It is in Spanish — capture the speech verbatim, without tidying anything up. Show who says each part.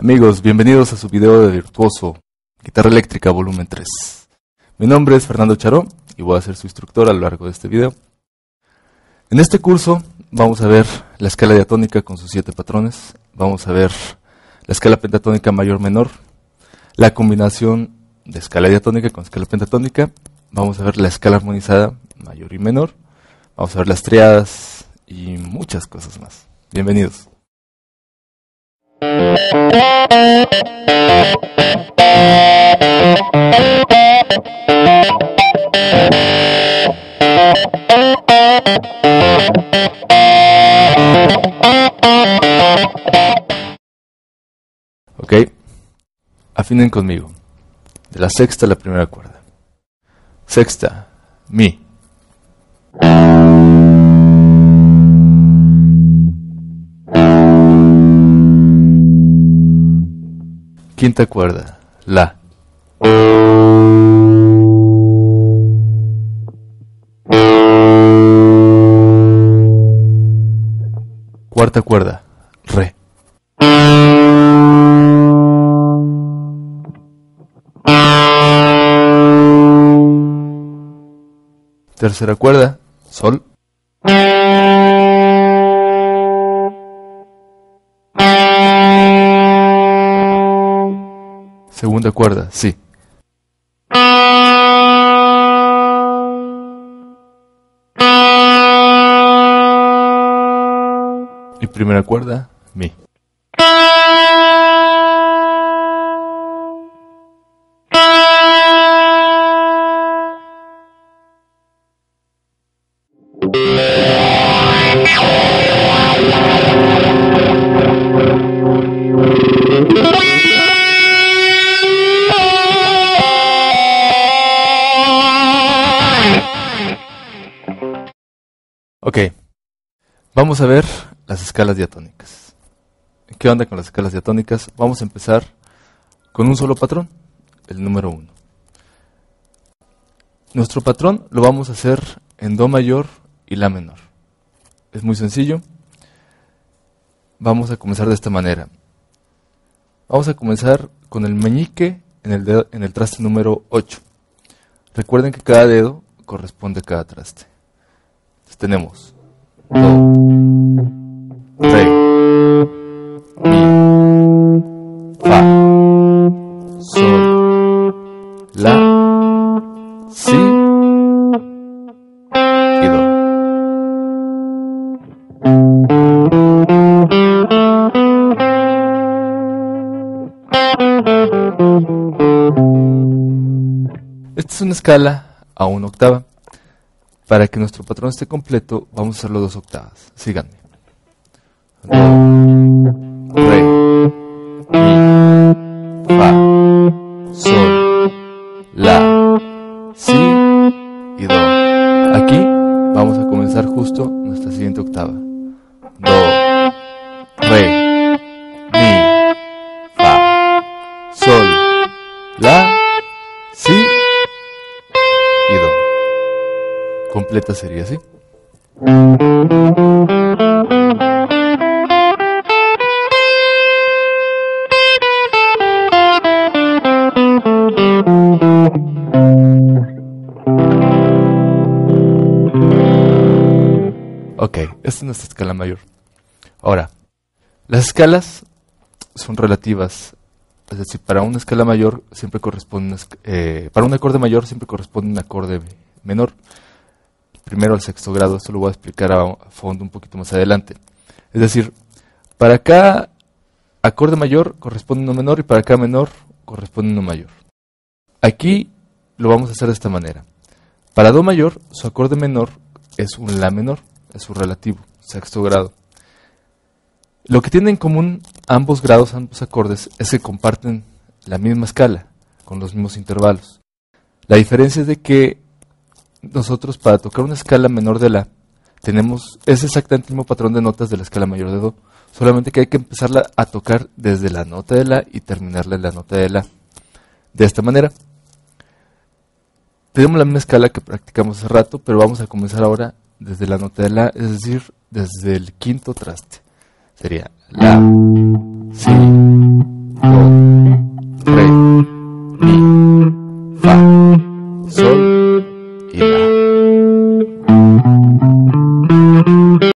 Speaker 1: Amigos, bienvenidos a su video de Virtuoso, Guitarra Eléctrica Volumen tres. Mi nombre es Fernando Charó y voy a ser su instructor a lo largo de este video. En este curso vamos a ver la escala diatónica con sus siete patrones, vamos a ver la escala pentatónica mayor-menor, la combinación de escala diatónica con escala pentatónica, vamos a ver la escala armonizada mayor y menor, vamos a ver las triadas y muchas cosas más. Bienvenidos. Ok, afinen conmigo. De la sexta a la primera cuerda. Sexta, mi. Quinta cuerda, la. Cuarta cuerda, re. Tercera cuerda, sol. Segunda cuerda, si. Y primera cuerda, mi. Ok, vamos a ver las escalas diatónicas. ¿Qué onda con las escalas diatónicas? Vamos a empezar con un solo patrón, el número uno. Nuestro patrón lo vamos a hacer en do mayor y la menor. Es muy sencillo. Vamos a comenzar de esta manera. Vamos a comenzar con el meñique en el, dedo, en el traste número ocho. Recuerden que cada dedo corresponde a cada traste. Entonces tenemos do, re, mi, fa, sol, la, si y do. Esta es una escala a una octava. Para que nuestro patrón esté completo, vamos a hacerlo dos octavas. Síganme. Do, re, mi, fa, sol, la, si y do. Aquí vamos a comenzar justo nuestra siguiente octava. Do, re, mi, fa, sol, la, si y do. Completa sería así. Ok, esta es nuestra escala mayor. Ahora, las escalas son relativas. Es decir, para una escala mayor siempre corresponde una, eh, para un acorde mayor siempre corresponde un acorde menor. Primero al sexto grado, esto lo voy a explicar a fondo un poquito más adelante. Es decir, para cada acorde mayor corresponde uno menor y para cada menor corresponde uno mayor. Aquí lo vamos a hacer de esta manera. Para do mayor, su acorde menor es un la menor, es su relativo, sexto grado. Lo que tienen en común ambos grados, ambos acordes, es que comparten la misma escala, con los mismos intervalos. La diferencia es de que nosotros para tocar una escala menor de la tenemos es exactamente el mismo patrón de notas de la escala mayor de do, solamente que hay que empezarla a tocar desde la nota de la y terminarla en la nota de la. De esta manera tenemos la misma escala que practicamos hace rato, pero vamos a comenzar ahora desde la nota de la, es decir, desde el quinto traste. Sería la, si, do, re, mi, fa, sol,